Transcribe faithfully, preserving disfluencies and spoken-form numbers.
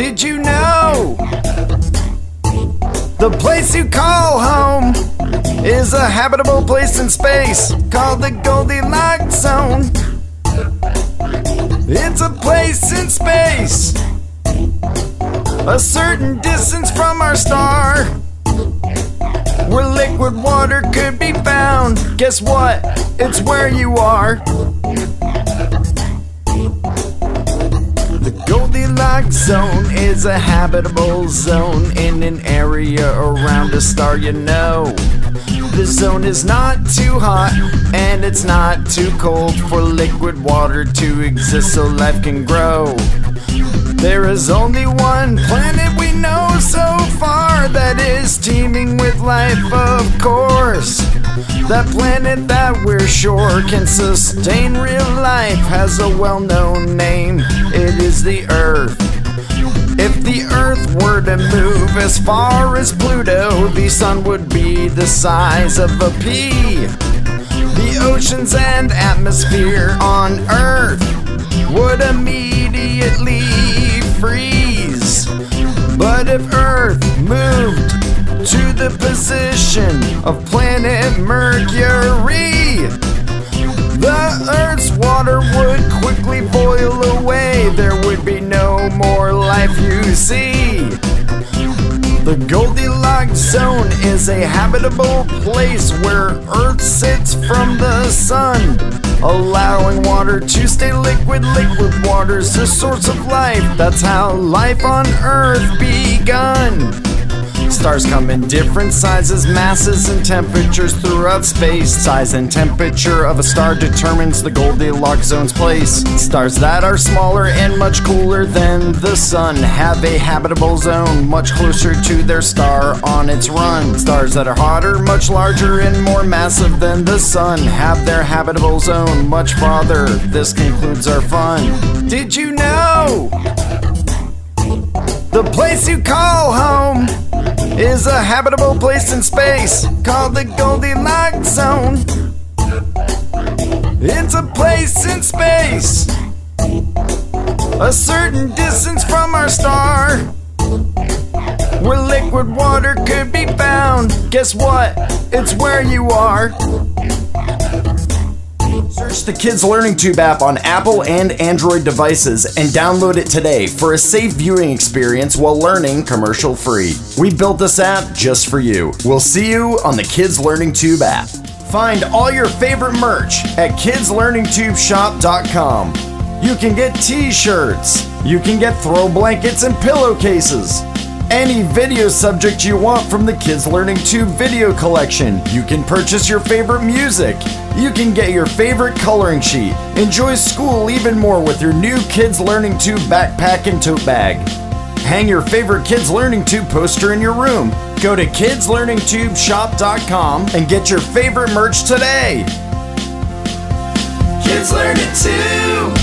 Did you know the place you call home is a habitable place in space called the Goldilocks Zone? It's a place in space, a certain distance from our star, where liquid water could be found. Guess what? It's where you are. The Goldilocks Zone is a habitable zone in an area around a star you know. The zone is not too hot and it's not too cold for liquid water to exist so life can grow. There is only one planet we know so far that is teeming with life, of course. That planet that we're sure can sustain real life has a well-known name. It is the Earth. If the Earth were to move as far as Pluto, the sun would be the size of a pea. The oceans and atmosphere on Earth would immediately freeze. But if Earth moved to the position of planet Mercury, the Earth's water would quickly boil away. There would be no more life, you see. The Goldilocks Zone is a habitable place where Earth sits from the sun, allowing water to stay liquid. Liquid water's the source of life. That's how life on Earth begun. Stars come in different sizes, masses, and temperatures throughout space. Size and temperature of a star determines the Goldilocks Zone's place. Stars that are smaller and much cooler than the sun have a habitable zone much closer to their star on its run. Stars that are hotter, much larger, and more massive than the sun have their habitable zone much farther. This concludes our fun. Did you know the place you call home is a habitable place in space called the Goldilocks Zone? It's a place in space, a certain distance from our star, where liquid water could be found. Guess what? It's where you are. Search the Kids Learning Tube app on Apple and Android devices and download it today for a safe viewing experience while learning commercial free. We built this app just for you. We'll see you on the Kids Learning Tube app. Find all your favorite merch at kids learning tube shop dot com. You can get t-shirts. You can get throw blankets and pillowcases. Any video subject you want from the Kids Learning Tube video collection. You can purchase your favorite music. You can get your favorite coloring sheet. Enjoy school even more with your new Kids Learning Tube backpack and tote bag. Hang your favorite Kids Learning Tube poster in your room. Go to kids learning tube shop dot com and get your favorite merch today. Kids Learning Tube.